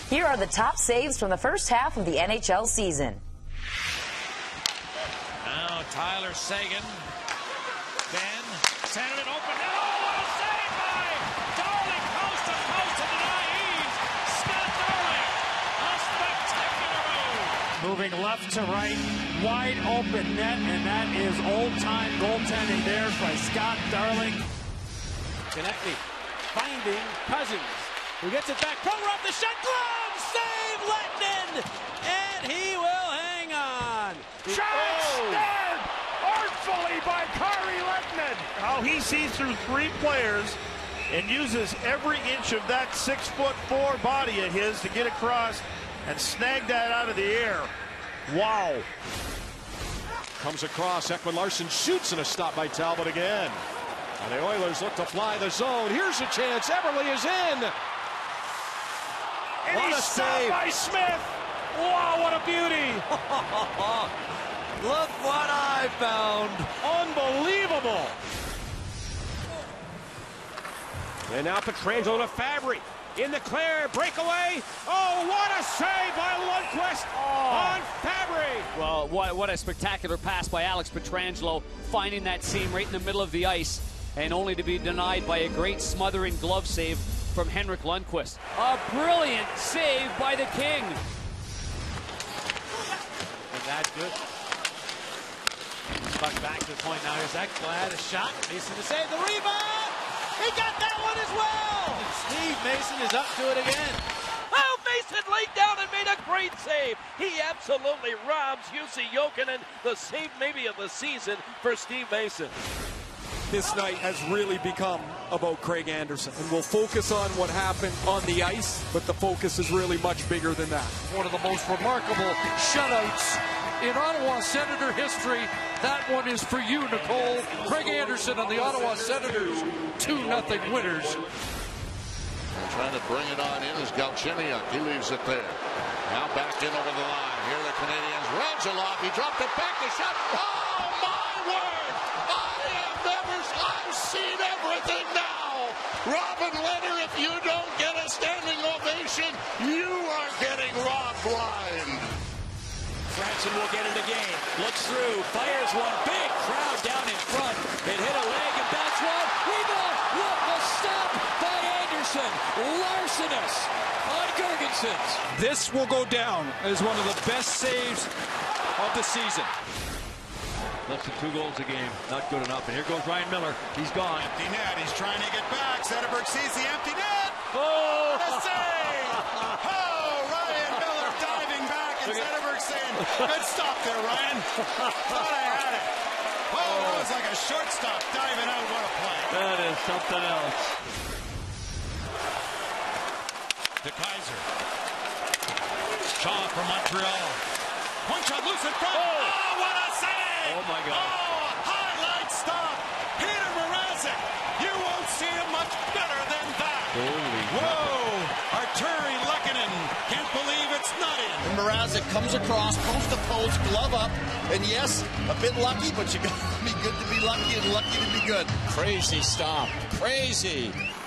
Here are the top saves from the first half of the NHL season. Now Tyler Seguin. Ben centered it open. Oh, what a save by Darling, coast to coast to the naive. Scott Darling. A spectacular move. Moving left to right, wide open net, and that is old-time goaltending there by Scott Darling. Konechny finding Cousins, who gets it back. Pronger off the shot, glove save, Lettinen, and he will hang on. Shot stared artfully by Kari Lettinen. How he sees through three players and uses every inch of that 6'4" body of his to get across and snag that out of the air. Wow. Comes across, Ekman Larsson shoots, and a stop by Talbot again. And the Oilers look to fly the zone. Here's a chance. Everly is in. And what he's a stopped save by Smith. Wow, what a beauty. Look what I found. Unbelievable. And now Pietrangelo to Fabry. In the clear, breakaway. Oh, what a save by Lundqvist on Fabry. Well, what a spectacular pass by Alex Pietrangelo, finding that seam right in the middle of the ice, and only to be denied by a great smothering glove save from Henrik Lundqvist. A brilliant save by the King. And that's good. Puck back to the point now. Here's Ekblad, a shot. Mason to save the rebound. He got that one as well. And Steve Mason is up to it again. Oh, Mason laid down and made a great save. He absolutely robs Jussi Jokinen, the save maybe of the season for Steve Mason. This night has really become about Craig Anderson, and we'll focus on what happened on the ice, but the focus is really much bigger than that. One of the most remarkable shutouts in Ottawa Senator history. That one is for you, Nicole. Craig Anderson and the Ottawa Senators, 2-0 winners. Trying to bring it on in is Galchenyuk. He leaves it there. Now back in over the line. Here are the Canadians. Radulov, he dropped it back. The shot. Oh, my word! I've seen everything now. Robin Leonard, if you don't get a standing ovation, you are getting robbed blind. Franson will get it again. Looks through, fires one. Big crowd down in front. It hit a leg and that's one. Rebound. What a stop by Anderson. Larcenous on Girgensons. This will go down as one of the best saves of the season. Less than 2 goals a game. Not good enough. And here goes Ryan Miller. He's gone. Empty net. He's trying to get back. Zetterberg sees the empty net. Oh! The save! Oh, Ryan Miller diving back, and Zetterberg saying, good stop there, Ryan. Thought I had it. Oh, that was like a shortstop diving out. What a play. That is something else. De Kaiser. Shaw from Montreal. Point shot loose in front. Oh, what a save! Oh, my God. Oh, highlight stop. Peter Mrazek. You won't see him much better than that. Holy Whoa. Arturi Lekkinen. Can't believe it's not in. And Mrazek comes across, post to post, glove up. And yes, a bit lucky, but you got to be good to be lucky and lucky to be good. Crazy stop. Crazy.